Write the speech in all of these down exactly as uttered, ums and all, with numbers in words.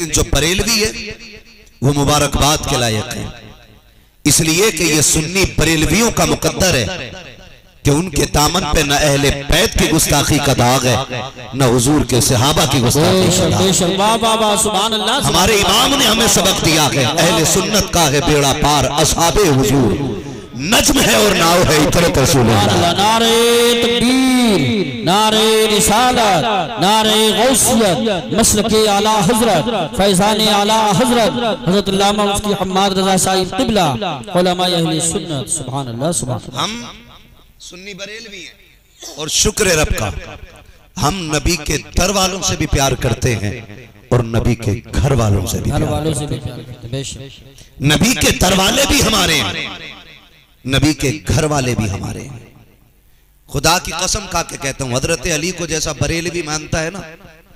लेकिन जो बरेलवी है वो मुबारकबाद के लायक है, इसलिए कि ये सुन्नी बरेलवियों का मुकद्दर है कि उनके दामन पे न अहले बैत की गुस्ताखी का दाग है, न हुजूर के सहाबा की गुस्ताखी का दाग। हमारे इमाम ने हमें सबक दिया है, अहले सुन्नत का है बेड़ा पार, असहाबे हुजूर नज्म है और नाव है इतरत रसूलुल्लाह। नारे तकबीर, नारे रिसालत, नारे गौसियत, मसलके आला हजरत, फैजाने आला हजरत हजरत अल्लामा मुफ्ती हम्माद रजा साहिब क़िबला, उलमाए अहले सुन्नत। सुभान अल्लाह, सुभान अल्लाह। हम सुन्नी बरेलवी हैं और शुक्र रब का, हम नबी के दर वालों से भी प्यार करते हैं और नबी के घर वालों से भी घर प्यार वालों से भी प्यार करते हैं, बेशक। नबी के दर वाले भी हमारे हैं, नबी के घर वाले भी हमारे हैं। खुदा की कसम खा के कहता हूं, हजरत अली को जैसा बरेलवी मानता है ना,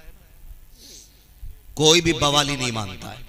कोई भी बवाली नहीं मानता है।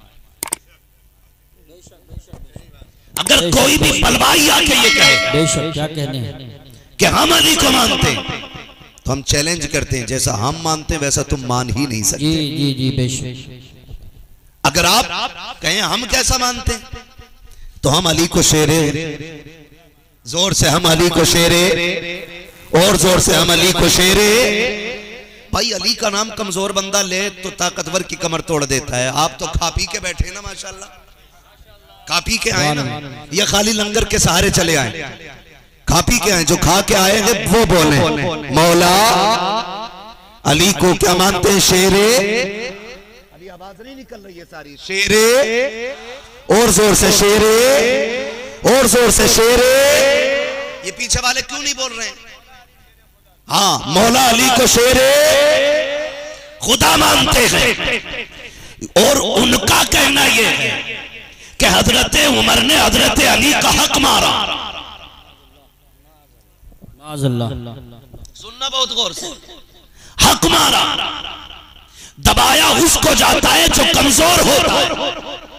अगर कोई भी बलवाई आके ये कहे बेशक, क्या कहने हैं कि हम अली को मानते हैं, तो हम चैलेंज करते हैं, जैसा हम मानते हैं वैसा तुम मान ही नहीं सकते। जी जी जी, बेशक। अगर आप कहें हम कैसा मानते हैं, तो हम अली को शेरे, जोर से हम अली को शेरे, और जोर से हम अली को शेरे। भाई अली का नाम कमजोर बंदा ले तो ताकतवर की कमर तोड़ देता है। आप तो खा पी के बैठे ना, माशाल्लाह, खा पी के आए ना, या खाली लंगर के सहारे चले आए? खा पी के आए। जो खा के आएंगे वो बोले मौला अली को क्या मानते हैं? शेरे। अली आवाज नहीं निकल रही है सारी। शेरे, और जोर से शेरे, और जोर से शेरे। ये पीछे वाले क्यों नहीं बोल रहे हैं? हाँ, मौला अली को शेरे खुदा मानते हैं, और उनका कहना यह है कि हजरत उमर ने हजरत अली का हक मारा। सुनना बहुत गौर से, हक मारा, दबाया उसको जाता है जो कमजोर होता है।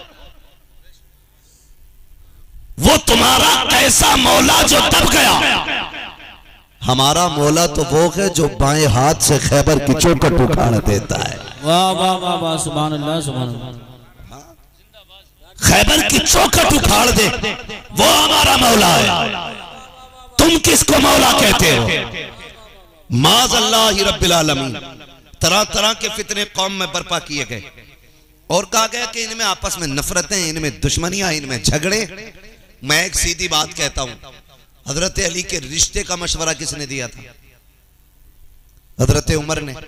वो तुम्हारा कैसा मौला जो दब गया? हमारा मौला तो वो है जो बाएं हाथ से खैबर की चौखट उखाड़ देता है। वाह वाह वाह वाह, सुभान अल्लाह, सुभान अल्लाह। खैबर की चौखट उखाड़ दे, वो हमारा मौला है। तुम किसको मौला कहते हो? माज़ अल्लाह रब्बिल आलमीन। तरह तरह के फितने कौम में बर्पा किए गए और कहा गया कि इनमें आपस में नफरतें, इनमें दुश्मनियां, इनमें झगड़े। मैं एक सीधी बात कहता हूं, हजरत अली के रिश्ते का मशवरा किसने दिया था? हजरत उमर ने।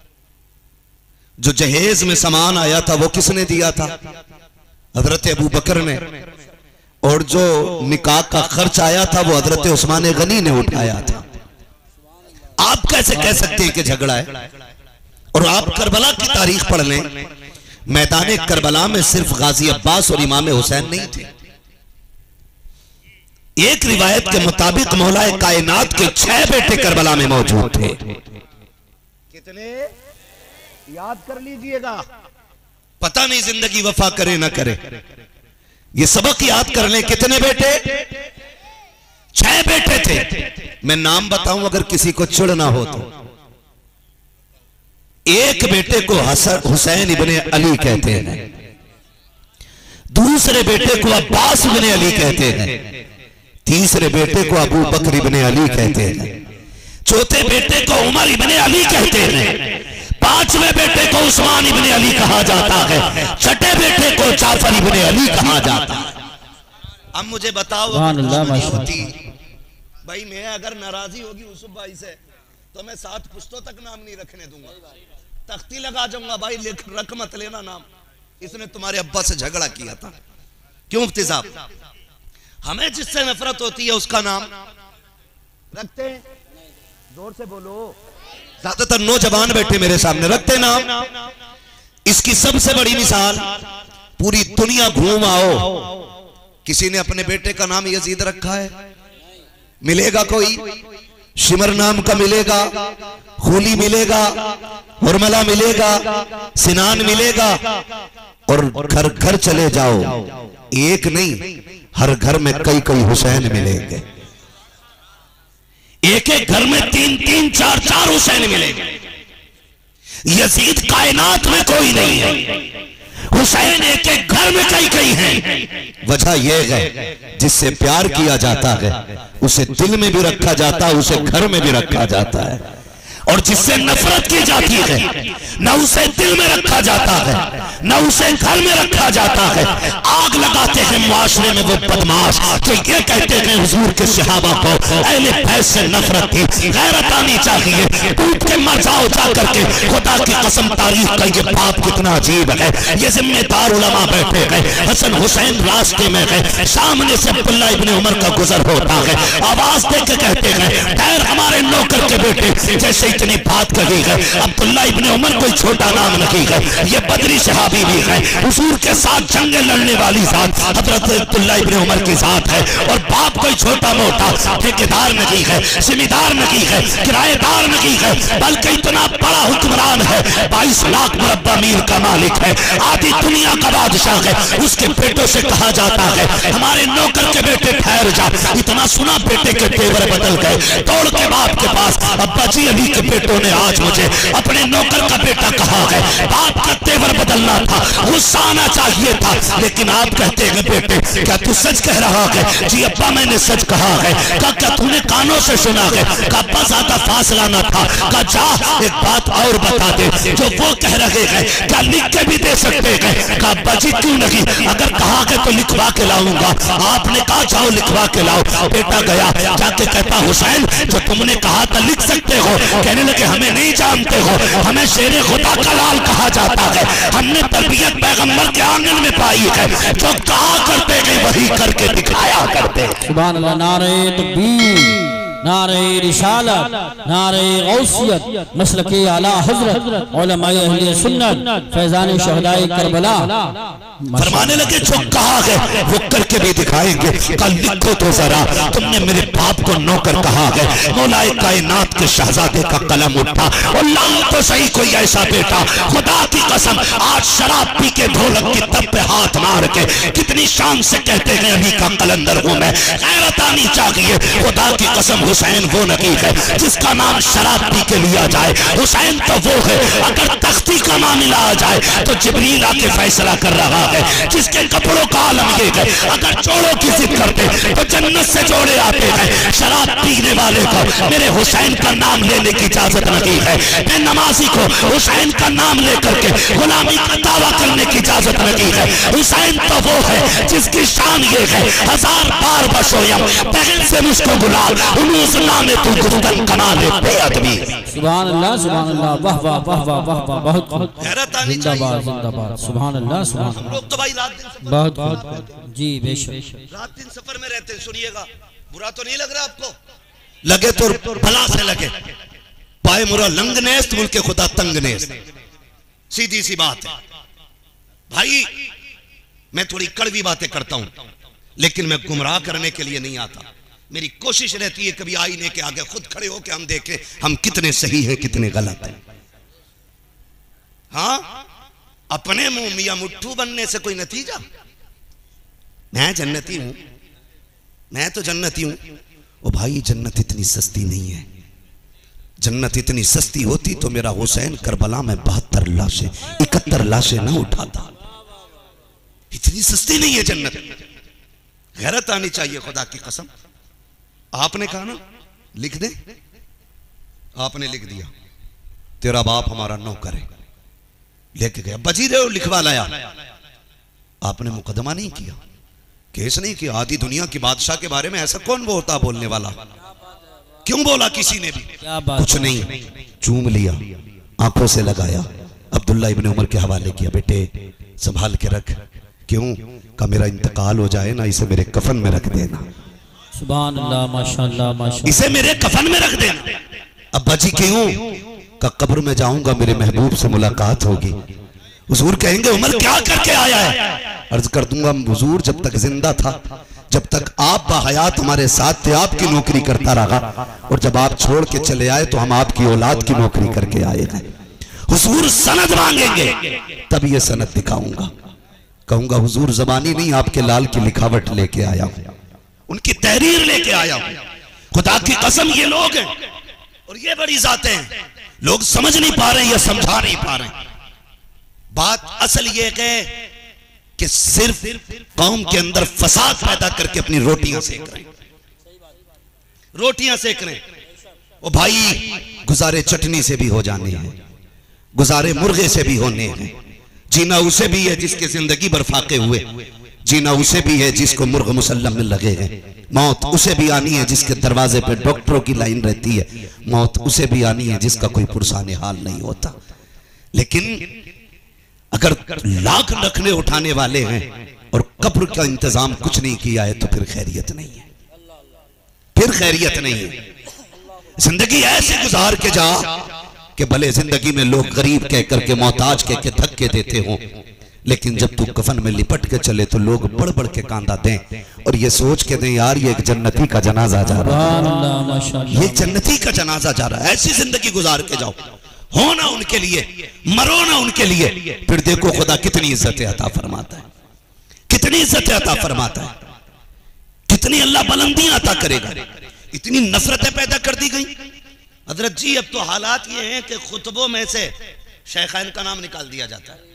जो जहेज में सामान आया था वो किसने दिया था? हजरत अबू बकर ने। और जो निकाह का खर्च आया था वो हजरत उस्मान गनी ने उठाया था। आप कैसे कह सकते हैं कि झगड़ा है? और आप करबला की तारीख पढ़ लें, मैदान करबला में सिर्फ गाजी अब्बास और इमाम हुसैन नहीं थे। एक रिवायत के मुताबिक मौलाए कायनात के छह बेटे करबला में मौजूद थे। कितने? याद कर लीजिएगा, पता नहीं जिंदगी वफा करे ना करे, ये सबक याद कर लें। कितने बेटे? छह बेटे थे। मैं नाम बताऊं अगर किसी को चिढ़ ना हो तो। एक बेटे को हुसैन इब्ने अली कहते हैं, दूसरे बेटे को अब्बास इब्ने अली कहते हैं, तीसरे बेटे को अबू बकर इब्ने अली कहते हैं, चौथे बेटे को उमर इब्ने अली कहते हैं, पांचवें बेटे को उस्मान इब्ने अली कहा जाता है, छठे बेटे को जाफर इब्ने अली कहा जाता है। अब मुझे बताओ, होती भाई मैं अगर नाराजी होगी यूसुफ भाई से तो मैं सात पुश्तों तक नाम नहीं रखने दूंगा, तख्ती लगा जाऊंगा, भाई लिख रख मत लेना नाम, इसने तुम्हारे अब्बा से झगड़ा किया था। क्यों मुफ्ती साहब? हमें जिससे नफरत होती है उसका नाम रखते हैं। जोर से बोलो, ज्यादातर नौजवान बैठे मेरे सामने, रखते नाम। इसकी सबसे बड़ी मिसाल, पूरी दुनिया घूम आओ, किसी ने अपने बेटे का नाम यजीद रखा है? मिलेगा कोई? शिमर नाम का मिलेगा, खूली मिलेगा, हुरमला मिलेगा, सिनान मिलेगा। और घर घर चले जाओ, एक नहीं हर घर में कई कई हुसैन मिलेंगे। एक एक घर में तीन तीन चार चार हुसैन मिलेंगे। यजीद कायनात में कोई नहीं है। हुसैन एक एक घर में कई कई हैं। वजह यह है जिससे प्यार किया जाता है उसे दिल में भी रखा जाता है, उसे घर में भी रखा जाता है, और जिससे नफरत की जाती है न उसे दिल में रखा जाता है न उसे घर में रखा जाता है। आग लगाते हैं मुआशरे में वो बदमाश जो ये कहते हैं हुजूर के सहाबा को अहले बैत से नफरत थी। गैरत आनी चाहिए, टूट के मर जाओ जा करके। खुदा की कसम तारीफ का ये बाप कितना अजीब है। ये जिम्मेदार उलमा बैठे हैं, हसन हुसैन रास्ते में है, सामने से अब्दुल्ला इब्ने उमर का गुजर होता है, आवाज दे के कहते हैं ठहर हमारे नौकर के बेटे। जैसे इतनी बात कही है, अब्दुल्ला इब्ने उमर कोई छोटा नाम नहीं है, ये बदरी सहाबी भी है, हुजूर के साथ जंगे लड़ने वाली जात हजरत अब्दुल्ला इब्ने उमर की जात है। और बाप कोई छोटा मोटा ठेकेदार नहीं है, जिम्मेदार नहीं है, किराएदार नहीं है, बल्कि इतना बड़ा हुक्मरान है, बाईस लाख मुरब्बा मील का मालिक है, आधी दुनिया का बादशाह है। उसके बेटों से कहा जाता है हमारे नौकर के बेटे ठहर जा। इतना सुना बेटे के तेवर बदल गए, दौड़ के बाप के पास, अब्बा जी अली के बेटों ने आज मुझे अपने नौकर का बेटा कहा है। बाप का तेवर बदलना था, गुस्सा आना चाहिए था, लेकिन आप कहते हैं बेटे क्या तू सच कह रहा है? जी अब्बा मैंने सच कहा है। क्या क्या तूने कानों से सुना है? अब्बा ज्यादा फासला न था। का जा एक बात और बता दे, जो वो कह रहे हैं क्या लिख के भी दे सकते हैं? का अब्बा जी क्यों नहीं, अगर कहा है तो लिखवा के लाऊंगा। आपने कहा जाओ लिखवा के लाओ। बेटा गया, जाके कहता हुसैन जो तुमने कहा था लिख सकते हो। कहने लगे हमें नहीं जानते हो, हमें शेरे खुदा का लाल कहा जाता है, हमने तरबियत पैगंबर के आंगन में पाई है, जो कहा करते गए वही करके दिखाया करते। सुभान अल्लाह। नारे तकबीर, नारे रिसालत, नारे गौसियत, मसलके आला हजरत, उलमाए अहले सुन्नत, फैजान शहदाए करबला। फरमाने लगे जो कहा है वो करके भी दिखाएंगे। कल लिखो तो जरा, तुमने मेरे बाप को नौकर कहा है। मौलाए कायनात के शहजादे का कलम उठा और लाल तो सही कोई ऐसा बेटा, खुदा की कसम आज शराब पी के ढोलक की तब पे हाथ मार के कितनी शान से कहते हैं अली का कलंदर हूं मैं। गैरत आनी चाहिए। खुदा की कसम हुसैन वो नहीं है जिसका नाम शराब पी के लिया जाए, हुसैन तो वो है अगर तख्ती का मामला आ जाए तो जिब्रील आके फैसला कर रहा है। जिसके कपड़ों का आलम ये है अगर जोड़ों की जिद करते तो जन्नत से जोड़े आते हैं। शराब पीने वाले को मेरे हुसैन का नाम लेने की इजाजत नहीं है, मैं नमाजी को हुसैन का नाम लेकर के गुलामी का दावा करने की इजाजत नहीं है। हुसैन तो वो है जिसकी शान ये है हजार बार बशोयम बहन से मुझको गुलाब उन्नीस नामे तू गुफ्तन कमाले बेअदबी। सुभान अल्लाह, सुभान अल्लाह, वाह वाह वाह वाह वाह वाह, बहुत जिंदाबाद जिंदाबाद, सुभान अल्लाह सुभान अल्लाह। लोग तो भाई रात दिन बहुत बहुत जी बेशक रात दिन सफर में रहते हैं। सुनिएगा, बुरा तो नहीं लग रहा आपको? लगे तो भला से लगे। पाए मुरा लंग नेस्त मुल्के खुदा तंग नेस्त, सीधी सी बात है भाई। मैं थोड़ी कड़वी बातें करता हूं लेकिन मैं गुमराह करने के लिए नहीं आता। मेरी कोशिश रहती है कभी आईने के आगे खुद खड़े होकर हम देखें हम कितने सही हैं कितने गलत हैं। हाँ, अपने मुंह मियां मुट्ठू बनने से कोई नतीजा? मैं जन्नती हूं, मैं तो जन्नती हूं। ओ भाई जन्नत इतनी सस्ती नहीं है। जन्नत इतनी सस्ती होती तो मेरा हुसैन करबला में बहत्तर लाशें इकहत्तर लाशें ना उठाता। इतनी सस्ती नहीं है जन्नत। गैरत आनी चाहिए खुदा की कसम। आपने कहा ना लिख दे, आपने लिख दिया तेरा बाप हमारा नौकर है, लेके गया बजीरे और लिखवा लाया। आपने मुकदमा नहीं किया, केस नहीं किया। आधी दुनिया की बादशाह के बारे में ऐसा कौन बोलता बोलने वाला? क्यों बोला किसी ने भी? कुछ नहीं, चूम लिया, आंखों से लगाया, अब्दुल्ला इब्ने उमर के हवाले किया, बेटे संभाल के रख। क्यों? का मेरा इंतकाल हो जाए ना, इसे मेरे कफन में रख देना। सुभान अल्लाह, माशाअल्लाह माशाअल्लाह, इसे मेरे कफन में रख देना। अब्बा जी क्यों? का कब्र में जाऊंगा मेरे महबूब से मुलाकात होगी। हुजूर कहेंगे उमर क्या करके आया है? अर्ज कर दूंगा हुजूर जब तक जिंदा था, जब तक आप बाहयात हमारे साथ थे आपकी नौकरी करता रहा, और जब आप छोड़ के चले आए तो हम आपकी औलाद की नौकरी करके आए हैं। हुजूर सनद मांगेंगे तब ये सनद दिखाऊंगा। कहूंगा हुजूर जबानी नहीं आपके लाल की लिखावट लेके आया हूं, उनकी तहरीर लेके आया हूं। खुदा की कसम ये लोग हैं और ये बड़ी जातें हैं, लोग समझ नहीं पा रहे या समझा नहीं पा रहे। बात असल ये है कि सिर्फ कौम के अंदर फसाद पैदा करके अपनी रोटियां सेक रहे हैं, रोटियां सेक रहे हैं। ओ भाई, गुजारे चटनी से भी हो जाने हैं, गुजारे मुर्गे से भी होने हैं। जीना उसे भी है जिसके जिंदगी भर फाके हुए, जीना उसे भी है जिसको मुर्ग मुसल्लम में लगे हैं। मौत उसे भी आनी है जिसके दरवाजे पे डॉक्टरों की लाइन रहती है, मौत उसे भी आनी है जिसका कोई पुरसाने हाल नहीं होता। लेकिन अगर लाख रखने उठाने वाले हैं और कब्र का इंतजाम कुछ नहीं किया है तो फिर खैरियत नहीं है, फिर खैरियत नहीं है। जिंदगी ऐसे गुजार के जा कि भले जिंदगी में लोग गरीब कह करके, मोहताज कह के धक्के देते हो, लेकिन जब तू कफन में लिपट के चले तो लोग बढ़ बढ़ के कांदा दें और ये सोच के दें यार ये एक जन्नती का जनाजा जा रहा है, ये जन्नती का जनाजा जा रहा है। ऐसी जिंदगी गुजार के जाओ, हो ना उनके लिए, मरो ना उनके लिए, फिर देखो खुदा कितनी इज्जत अता फरमाता है, कितनी इज्जत अता फरमाता है, कितनी अल्लाह बुलंदियां अता करेगा। इतनी नफरतें पैदा कर दी गई हजरत जी। अब तो हालात ये हैं कि खुतबों में से शेखैन का नाम निकाल दिया जाता है।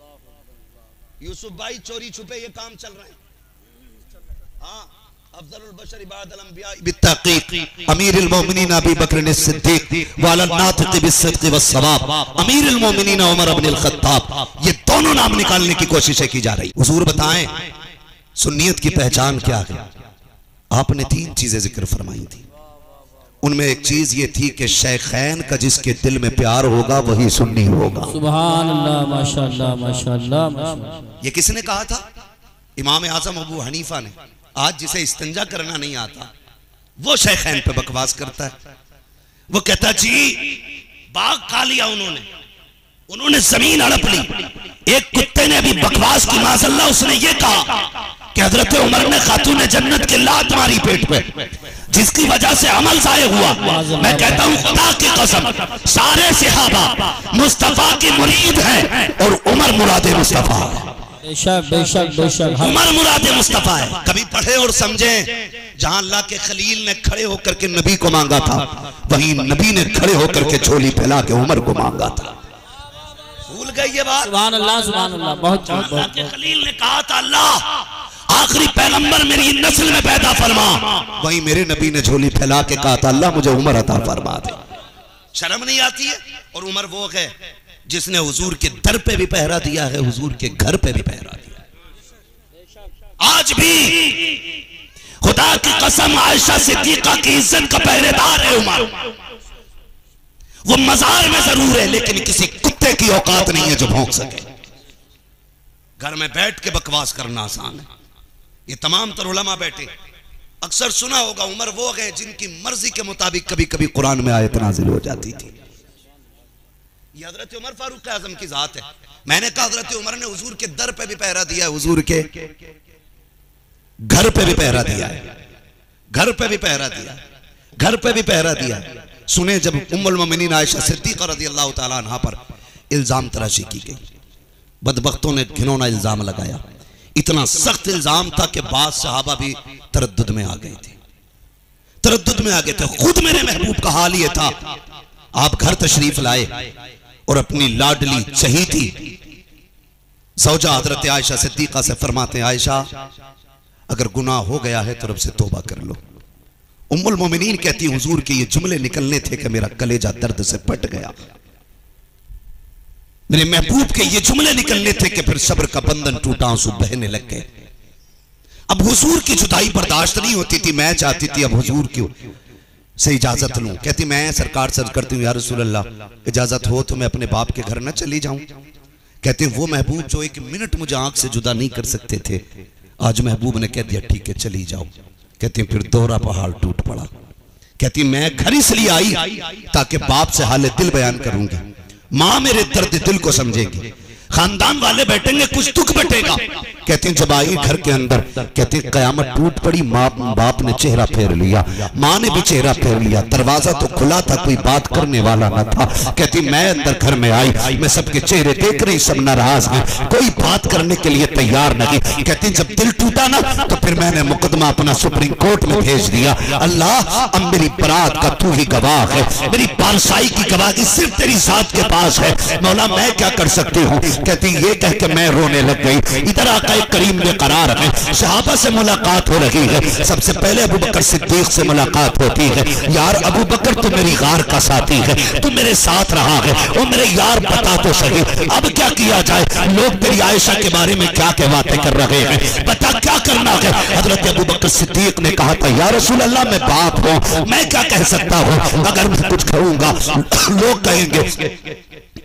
यूसुफ भाई चोरी छुपे ये काम चल रहे हैं। हाँ, अफजलुल बशर इबादल अंबिया बित्तक़ीक़ अमीरुल मोमिनीन अबू बकर सिद्दीक़ वाला नातिक़ बिस्सिद्क़ वस्सवाब अमीरुल मोमिनीन उमर इब्नुल खत्ताब, ये दोनों नाम निकालने की कोशिशें की जा रही। हुजूर बताएं सुन्नियत की पहचान क्या है? आपने तीन चीजें जिक्र फरमाई थी, उनमें एक चीज ये थी कि शेखैन का जिसके दिल में प्यार होगा वही सुन्नी होगा। सुभान अल्लाह, माशाअल्लाह, माशाअल्लाह, माशाअल्लाह। ये किसने कहा था? इमाम आजम अबू हनीफा ने। आज जिसे इस्तिंजा करना नहीं आता वो शेखैन पे बकवास करता है। वो कहता जी बाग खा लिया उन्होंने, उन्होंने जमीन हड़प ली। एक कुत्ते ने अभी बकवास की माज़अल्लाह, उसने ये कहा कि हजरत उमर ने खातून जन्नत के लात मारी पेट पे, जिसकी वजह से अमल ज़ाये हुआ। मैं कहता हूँ खुदा की कसम, सारे सहाबा मुस्तफा की मुरीद हैं और उमर मुरादे मुस्तफा है। बेशक बेशक बेशक उमर मुरादे मुस्तफा है। कभी पढ़े और समझे, जहां अल्लाह के खलील ने खड़े होकर के नबी को मांगा था, वहीं नबी ने खड़े होकर के झोली फैला के उमर को मांगा था। भूल गए ये बात? सुभान अल्लाह, सुभान अल्लाह। बहुत अल्लाह के खलील ने कहा था अल्लाह आखिरी पैगंबर मेरी नस्ल में पैदा फरमा, वहीं मेरे नबी ने झोली फैला के कहा था अल्लाह मुझे उमर अता फरमा दे। शर्म नहीं आती है? और उमर वो है जिसने हुजूर के दर पे भी पहरा दिया है, हुजूर के घर पे भी पहरा दिया। आज भी खुदा की कसम आयशा सिद्दीका की इज्जत का पहरेदार है उमर। वो मजार में जरूर है लेकिन किसी कुत्ते की औकात नहीं है जो भौंक सके। घर में बैठ के बकवास करना आसान है। ये तमाम तर उलमा बैठे, अक्सर सुना होगा उमर वो गए जिनकी मर्जी के मुताबिक कभी कभी कुरान में आयत नाजिल हो जाती थी। ये हजरत उमर फारूक आजम की जात है। मैंने कहा हजरत उमर ने हुजूर के दर पे भी पहरा दिया है, हुजूर के घर पे भी पहरा दिया है, घर पे भी पहरा दिया है, घर पे भी पहरा दिया है। सुने जब उम्मुल मोमिनीन आयशा सिद्दीक़ा रज़ियल्लाहु ताला अन्हा पर इल्जाम तराशी की गई, बदबख्तों ने घिनौना इल्जाम लगाया। इतना सख्त इल्जाम था कि बाद सहाबा भी तरद्दुद में आ गए थे, तरद्दुद में आ गए थे। खुद मेरे महबूब का हाल ये था, आप घर तशरीफ लाए और अपनी लाडली चहीती ज़ौजा हज़रत आयशा सिद्दीक़ा से फरमाते हैं आयशा अगर गुनाह हो गया है तो रब से तौबा कर लो। उम्मुल मोमिनीन कहती हुजूर के ये जुमले निकलने थे कि मेरा कलेजा दर्द से फट गया। मेरे महबूब के ये जुमले निकलने थे कि फिर सब्र का बंधन टूटा, आंसू बहने लग गए। अब हुजूर की जुदाई बर्दाश्त नहीं होती थी। मैं चाहती थी अब हुजूर की से इजाजत लूं। कहती मैं सरकार से अर्ज करती हूँ या रसूल अल्लाह इजाजत हो तो मैं अपने बाप के घर न चली जाऊं। कहते वो महबूब जो एक मिनट मुझे आंख से जुदा नहीं कर सकते थे, आज महबूब ने कह दिया ठीक है चली जाओ। कहती फिर दोहरा पहाड़ टूट पड़ा। कहती मैं घर इसलिए आई ताकि बाप से हाल दिल बयान करूंगी, माँ मेरे दर्द दिल को समझेगी, खानदान वाले बैठेंगे कुछ दुख बटेगा। कहते हैं जब आई घर के अंदर, कहते हैं कयामत टूट पड़ी। माँ बाप ने चेहरा फेर लिया, माँ ने भी चेहरा फेर लिया। दरवाजा तो खुला था, कोई बात करने वाला न था। कहती मैं अंदर घर में आई, मैं सबके चेहरे देख रही, सब नाराज हैं, कोई बात करने के लिए तैयार नहीं। कहती जब दिल टूटा ना तो फिर मैंने मुकदमा अपना सुप्रीम कोर्ट में भेज दिया। अल्लाह अब मेरी बरात का तू ही गवाह है, मेरी बादशाही की गवाही सिर्फ तेरी जात के पास है। मौला मैं क्या कर सकती हूँ। कहती ये कह के मैं रोने लग गई। इधर आकर आका करीम ने करार है, सहाबा से मुलाकात हो रही है। सबसे पहले अबू बकर सिद्दीक से मुलाकात होती है। यार अबू बकर तू मेरी गार का साथी है, तू मेरे साथ रहा है, ओ मेरे यार बता तो सही अब क्या किया जाए? लोग तेरी आयशा के बारे में क्या क्या बातें कर रहे हैं, बता क्या करना है? हजरत अबू बकर सिद्दीक ने कहा था या रसूल अल्लाह मैं बाप हूं, मैं क्या कह सकता हूं? अगर मैं कुछ कहूंगा लोग कहेंगे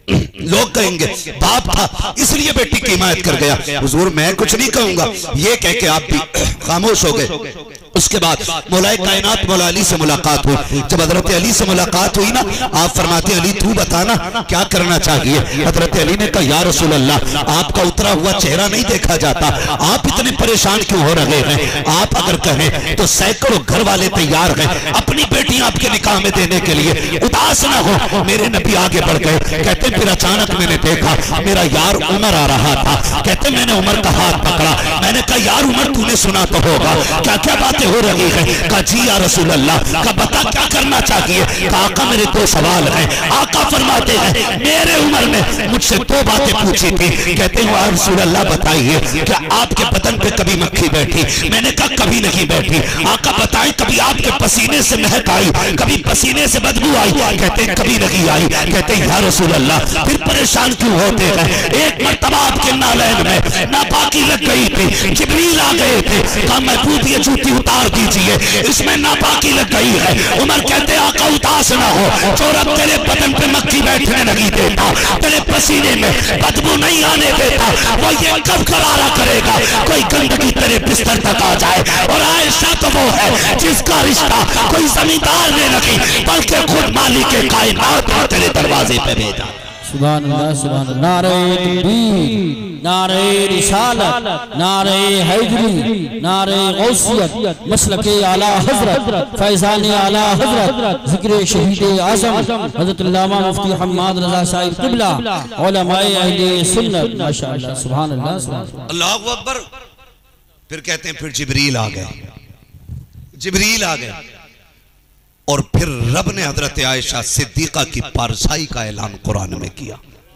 लोग कहेंगे बाप था इसलिए बेटी की हिमायत कर गया। हुजूर मैं कुछ नहीं कहूंगा, ये कह के आप भी खामोश हो गए। उसके बाद मौलाए कायनात मौला अली से मुलाकात हुई। जब हजरत अली से मुलाकात हुई ना, आप फरमाते अली तू बताना क्या करना चाहिए? हजरत अली ने कहा या रसूल अल्लाह आपका उतरा हुआ चेहरा नहीं देखा जाता, आप इतने परेशान क्यों हो रहे हैं? आप अगर कहें तो सैकड़ों घर वाले तैयार हैं अपनी बेटी आपके निकाह में देने के लिए, उदास ना हो। मेरे नबी आगे बढ़ गए, कहते फिर अचानक मैंने देखा मेरा यार उमर आ रहा था, कहते मैंने उमर का हाथ पकड़ा, मैंने कहा यार उमर तूने सुना तो होगा क्या क्या बातें हो रही है? कहा जी या रसूल अल्लाह, का बता क्या करना चाहिए? कहा आका मेरे दो सवाल हैं। आका फरमाते हैं मेरे उमर ने मुझसे दो बातें पूछी थी, कहते हैं रसूल अल्लाह बताइए क्या आपके बदन पे कभी मक्खी बैठी? मैंने कहा कभी नहीं बैठी। आका बताएं कभी आपके पसीने से महक आई, कभी पसीने से बदबू आई? कहते कभी नहीं आई। कहते या रसूल अल्लाह फिर परेशान क्यों होते हैं? एक मर्तबा आपके नालैन में नापाकी लग गई थी, जिब्रील आ गए थे, कहा महबूब ये जूती उतार दीजिए इसमें नापाकी लग गई है। उमर कहते आका उदास ना हो, जो रब तेरे बदन पे मक्खी बैठने नहीं देता, तेरे पसीने में बदबू नहीं आने देता, वो ये कब करारा करेगा कोई गंदगी तेरे बिस्तर तक आ जाए? और आयशा तो वो है जिसका रिश्ता कोई जमींदार ने नहीं बल्कि खुद मालिक कायनात ने तेरे दरवाजे पे भेजा। सुभान अल्लाह सुभान अल्लाह। नारे तकबीर, नारे रिसालत, नारे हैदरी, नारे गौसियत, मसलके आला हजरत, फैजाने आला हजरत, जिक्र शहीद आजम हजरत अल्लामा मुफ्ती हम्माद रजा साहिब क़िबला, उलमाए अहले सुन्नत, माशाअल्लाह सुभान अल्लाह सुभान अल्लाह। अल्लाहु अकबर। फिर कहते हैं फिर जिब्रील आ गए, जिब्रील आ गए और फिर रब ने हजरत आयशा सिद्दीका की पारसाई का ऐलान कुरान में किया।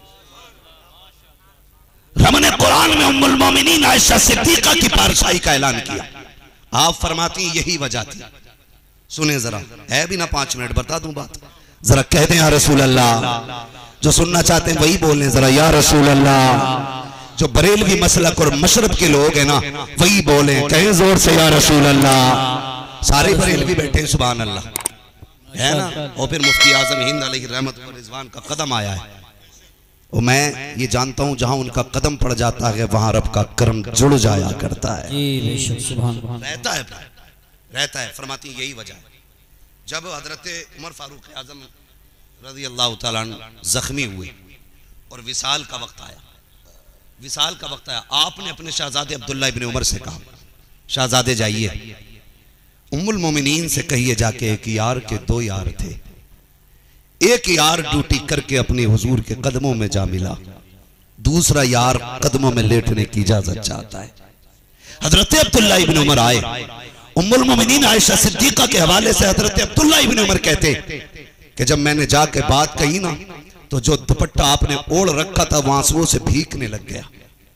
रब ने कुरान में उम्मुल मोमिनीन आयशा सिद्दीका की पारसाई का ऐलान किया। आप फरमाती यही वजह थी। सुने जरा, है भी ना पांच मिनट बता दूं बात, जरा कह दें या रसूल अल्लाह। जो सुनना चाहते हैं वही बोलें जरा या रसूल अल्लाह। जो बरेलवी मसलक और मशरब के लोग हैं ना वही बोलें, कहें जोर से या रसूल अल्लाह। सारे बरेलवी बैठे हैं सुभान अल्लाह, है ना। और फिर मुफ्ती आजम हिंद अलैहि रहमत व रिजवान का कदम आया है, और मैं ये जानता हूँ जहाँ उनका कदम पड़ जाता है वहां रब का करम जुड़ जाया करता है, रहता है रहता है। फरमाती यही वजह है। जब हजरत उमर फारूक आजम रज़ी अल्लाह तआला अन्हु जख्मी हुए और विसाल का वक्त आया, विसाल का वक्त आया, आपने अपने शहजादे अब्दुल्ला इब्न उमर से कहा शहजादे जाइए उम्मुल मोमिनीन से कहिए जाके कि यार के दो यार थे, एक यार ड्यूटी करके अपने हुजूर के कदमों में जा मिला, दूसरा यार कदमों में लेटने की इजाजत चाहता है। हजरत अब्दुल्ला इब्न उमर आए, उम्मुल मोमिनीन आयशा सिद्दीका के हवाले से हजरत अब्दुल्ला इब्न उमर कहते कि जब मैंने जाके बात कही ना तो जो दुपट्टा आपने ओढ़ रखा था वो आंसुओं से भीगने लग गया,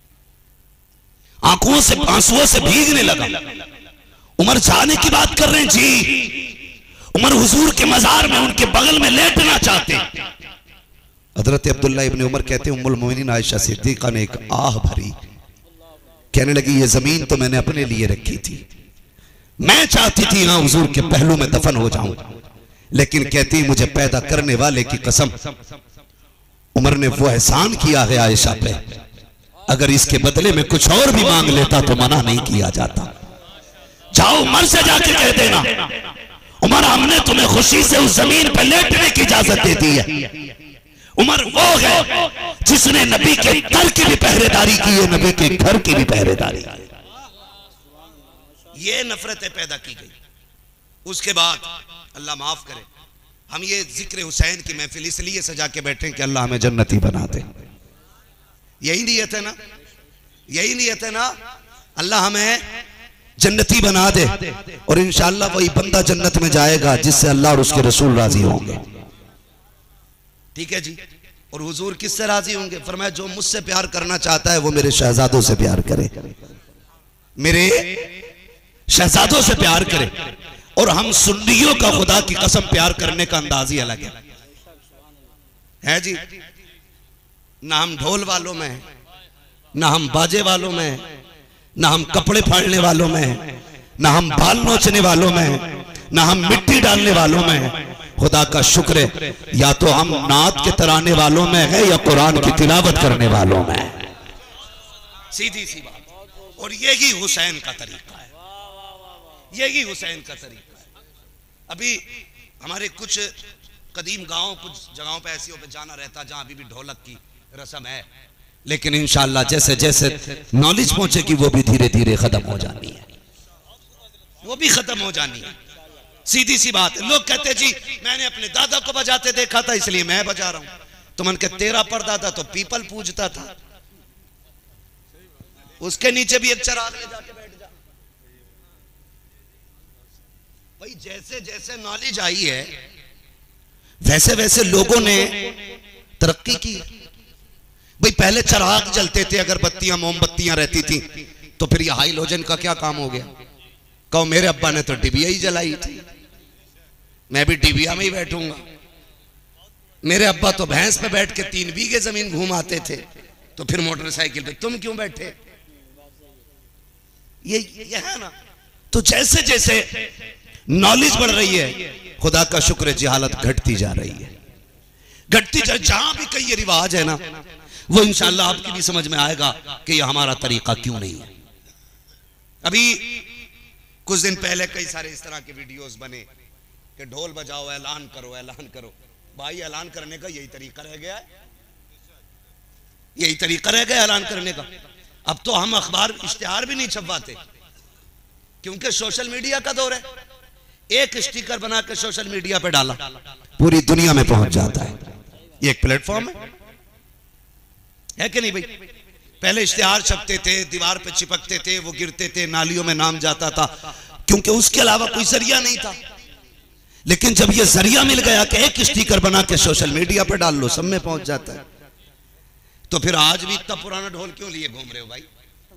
आंखों से आंसुओं से भीगने लगा। उमर जाने की बात कर रहे हैं जी, उमर हुजूर के मजार में उनके बगल में लेटना चाहते। हजरत अब्दुल्ला इब्न उमर कहते हैं उम्मुल मोमिनीन आयशा सिद्दीका ने एक आह भरी, कहने लगी ये जमीन तो मैंने अपने लिए रखी थी, मैं चाहती थी यहां हुजूर के पहलू में दफन हो जाऊं, लेकिन कहती मुझे पैदा करने वाले की कसम उमर ने वो एहसान किया है आयशा पे, अगर इसके बदले में कुछ और भी मांग लेता तो मना नहीं किया जाता। जाओ उमर से जाके कह देना उमर हमने तुम्हें खुशी से उस जमीन पर लेटने की इजाजत दे दी है। उमर वो है जिसने नबी के घर की भी पहरेदारी की है, नबी के घर की भी पहरेदारी। ये नफरतें पैदा की गई। उसके बाद अल्लाह माफ करे, हम ये जिक्र हुसैन की महफिल इसलिए सजा के बैठे कि अल्लाह हमें जन्नती बना दे। यही नियत है ना, यही नियत है ना, अल्लाह हमें जन्नती बना दे और इंशाअल्लाह वही बंदा जन्नत में जाएगा जिससे अल्लाह और उसके रसूल राजी होंगे। ठीक है जी, और हुजूर किससे राजी होंगे? फरमाया जो मुझसे प्यार करना चाहता है वो मेरे शहजादों से प्यार करे, मेरे शहजादों से प्यार करे। और हम सुन्नियों का खुदा की कसम प्यार करने का अंदाज ही अलग है, है जी। ना हम ढोल वालों में हैं, ना हम बाजे वालों में हैं, ना हम कपड़े फाड़ने वालों में हैं, ना हम बाल नोचने वालों में हैं, ना हम मिट्टी डालने वालों में हैं। खुदा का शुक्र है, या तो हम नात के तराने वालों में है या कुरान की तिलावत करने वालों में है। सीधी सी बात। और यही हुसैन का तरीका है, यही हुसैन का तरीका है। अभी हमारे कुछ कदीम गांव, कुछ जगहों पे ऐसी पे जाना रहता जहां अभी भी ढोलक की रस्म है, लेकिन इंशाअल्लाह जैसे जैसे नॉलेज पहुंचेगी वो भी धीरे धीरे खत्म हो जानी है, वो भी खत्म हो जानी है। सीधी सी बात है। लोग कहते जी मैंने अपने दादा को बजाते देखा था इसलिए मैं बजा रहा हूं। तो मन के तेरा परदादा तो पीपल पूजता था, उसके नीचे भी एक चराग ले जाके बैठ जा। भाई जैसे जैसे नॉलेज आई है वैसे वैसे लोगों ने तरक्की की। भाई पहले चराग जलते थे, अगरबत्तियां मोमबत्तियां रहती थी, तो फिर ये हाइलोजन का क्या काम हो गया? कहो मेरे अब्बा ने तो डिबिया ही जलाई थी, मैं भी डिबिया में ही बैठूंगा। मेरे अब्बा तो भैंस पे बैठ के तीन बीघे जमीन घुमाते थे, तो फिर मोटरसाइकिल पे तुम क्यों बैठे? ये ये है ना। तो जैसे जैसे नॉलेज बढ़ रही है, खुदा का शुक्र है जहालत घटती जा रही है, घटती जा। जहां भी कई ये रिवाज है ना, वो इंशाअल्लाह आपकी भी समझ में आएगा कि ये हमारा तरीका क्यों नहीं है। अभी कुछ दिन पहले कई सारे इस तरह के वीडियोस बने कि ढोल बजाओ, ऐलान करो, ऐलान करो। भाई ऐलान करने का यही तरीका रह गया है, यही तरीका रह गया ऐलान करने का। अब तो हम अखबार इश्तिहार भी नहीं छपवाते, क्योंकि सोशल मीडिया का दौर है। एक स्टिकर बना के सोशल मीडिया पे डाला, पूरी दुनिया में पहुंच जाता है। ये एक प्लेटफॉर्म है, है कि नहीं भाई? पहले इश्तिहार छपते थे, दीवार पे चिपकते थे, वो गिरते थे, नालियों में नाम जाता था, क्योंकि उसके अलावा कोई जरिया नहीं था। लेकिन जब ये जरिया मिल गया कि एक स्टिकर बना के सोशल मीडिया पे डाल लो, सब में पहुंच जाता है, तो फिर आज भी इतना पुराना ढोल क्यों लिए घूम रहे हो भाई?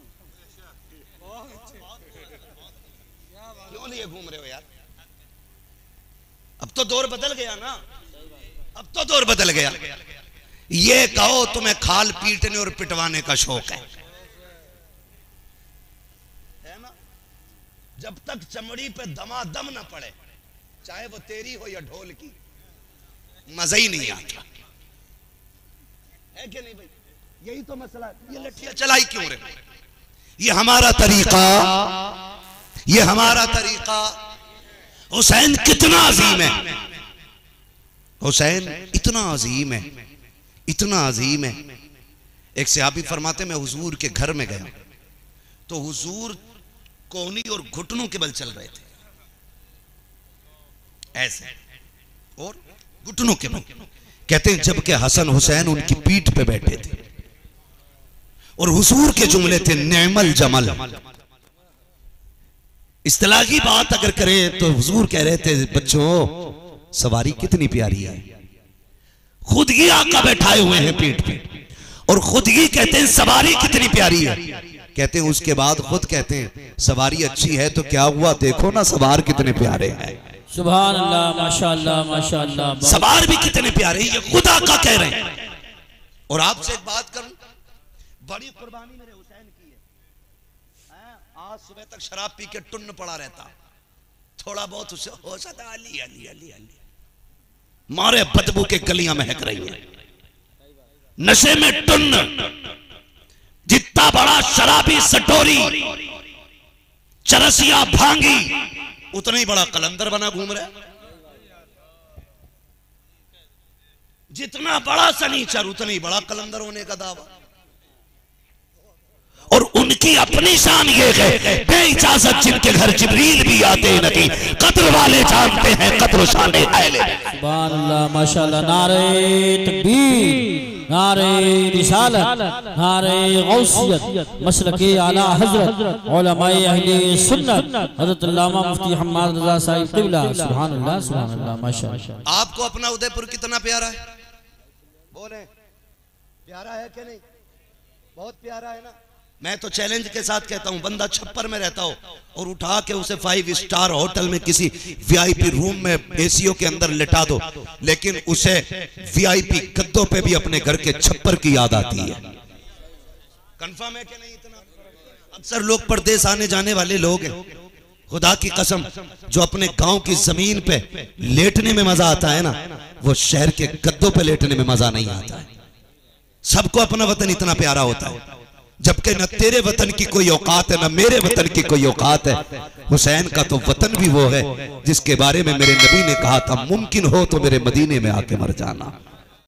क्यों लिए घूम रहे हो यार? अब तो दौर बदल गया ना, अब तो दौर बदल गया। ये कहो तुम्हें खाल पीटने और पिटवाने का शौक है, है ना? जब तक चमड़ी पे दमादम ना पड़े, चाहे वो तेरी हो या ढोल की, मजा ही नहीं आता, है कि नहीं भाई? यही तो मसला है। ये लठियां चलाई क्यों रहे? ये हमारा तरीका, ये हमारा तरीका। हुसैन कितना अजीम है, हुसैन इतना अजीम है, इतना अजीम है। एक सहाबी फरमाते मैं हुजूर के घर में गया तो हुजूर कोहनी और घुटनों के बल चल रहे थे, ऐसे और घुटनों के बल। कहते हैं जबकि हसन हुसैन उनकी पीठ पे बैठे थे और हुजूर के जुमले थे नेमल जमल। इस्तिलाही बात अगर करें तो हुजूर कह रहे थे बच्चों सवारी कितनी प्यारी है, खुद ही आका बैठाए हुए हैं पीठ पे, और खुद ही कहते हैं सवारी कितनी प्यारी है। कहते हैं उसके बाद खुद कहते हैं सवारी अच्छी है तो क्या हुआ, देखो ना सवार कितने प्यारे हैं। सुभान अल्लाह, माशाअल्लाह, माशाअल्लाह। सवार भी कितने प्यारे, ये खुदा का कह रहे हैं। और आपसे एक बात करूं, बड़ी कुर्बानी मेरे हुसैन की है। आज सुबह तक शराब पी के टुन्न पड़ा रहता, थोड़ा बहुत उसे हो सकता अली अली अली अली मारे बदबू के गलियां महक रही है, नशे में टुन्न। जितना बड़ा शराबी सटोरी चरसिया भांगी, उतना ही बड़ा कलंदर बना घूम रहा है। जितना बड़ा सनीचर उतना ही बड़ा कलंदर होने का दावा। और उनकी अपनी शान ये है, बेइजाजत जिनके घर जिब्रील भी आते नहीं, कद्र वाले जानते हैं कद्र शान अहले। सुभान अल्लाह, माशाअल्लाह। नारे तकबीर, नारे रिसालत, नारे गौसियत, मसलके आला हजरत, उलमाए अहले सुन्नत, हजरत अल्लामा मुफ्ती हम्माद रज़ा साहिब क़िबला। सुभान अल्लाह, सुभान अल्लाह, माशाअल्लाह। आपको अपना उदयपुर कितना प्यारा है? बोले प्यारा है कि नहीं? बहुत प्यारा है ना। मैं तो चैलेंज के साथ कहता हूं, बंदा छप्पर में रहता हो और उठा के उसे फाइव स्टार होटल में किसी वीआईपी रूम में एसीओ के अंदर लिटा दो, लेकिन उसे वीआईपी गद्दों पे भी अपने घर के छप्पर की याद आती है। कंफर्म है कि नहीं? इतना अक्सर लोग परदेश आने जाने वाले लोग हैं, खुदा की कसम, जो अपने गांव की जमीन पे लेटने में मजा आता है ना, वो शहर के गद्दों पे लेटने में मजा नहीं आता है। सबको अपना वतन इतना प्यारा होता है, जबकि न तेरे वतन की कोई औकात है, न मेरे वतन की कोई औकात है। हुसैन का तो वतन भी वो है जिसके बारे में मेरे नबी ने कहा था, मुमकिन हो तो मेरे मदीने में आके मर जाना।